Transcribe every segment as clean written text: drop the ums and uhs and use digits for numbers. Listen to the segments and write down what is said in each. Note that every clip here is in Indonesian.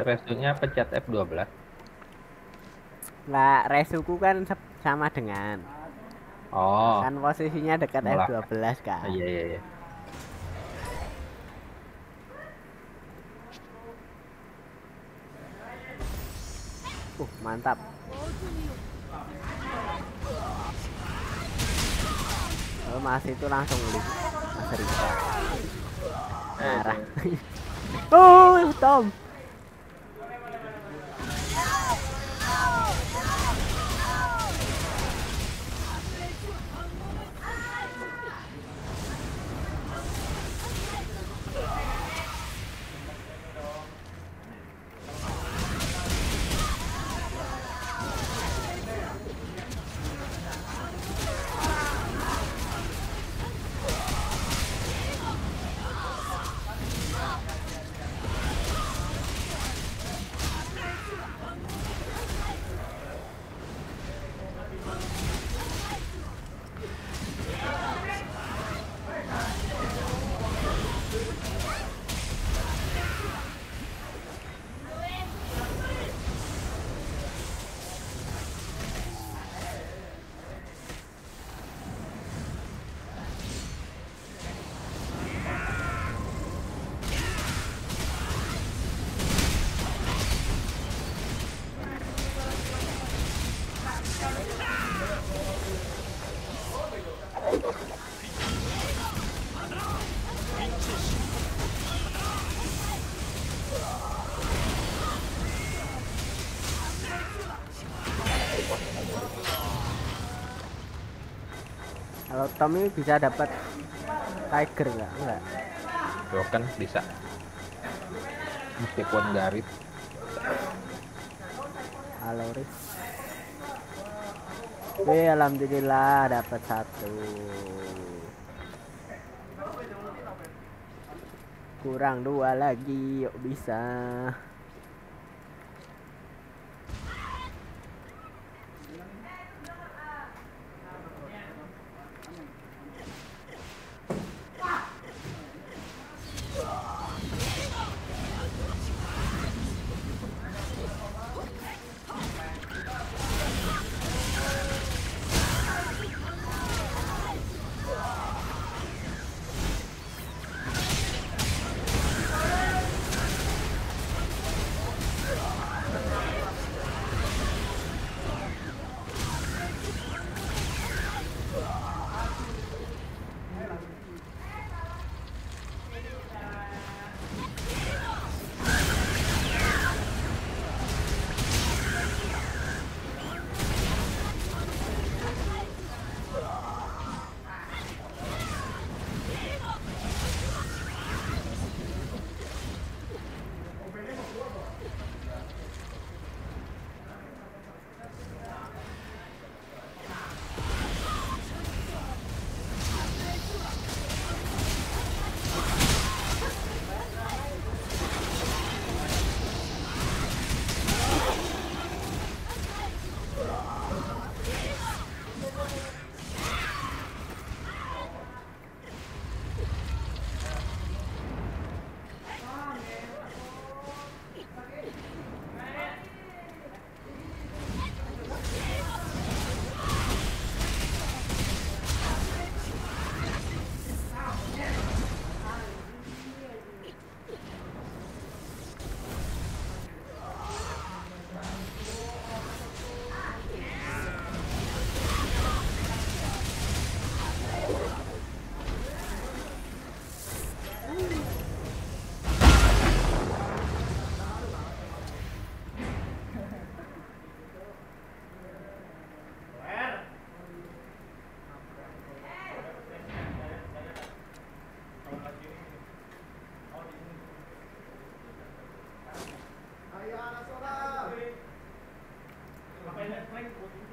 resunya pencet F12. Lah, resuku kan sama dengan. Oh, Kan posisinya dekat malah. F12 kan. Iya, iya, iya. Mantap. Oh, Mas itu langsung lift. Mas Rika. Marah. Oh, Tom. Kalau Tom ini bisa dapat Tiger nggak? Enggak. Broken bisa. Meskipun garis. Halo Riz. Alhamdulillah dapat satu. Kurang 2 lagi, yuk bisa.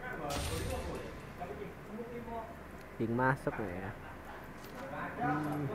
Ding masuk ya.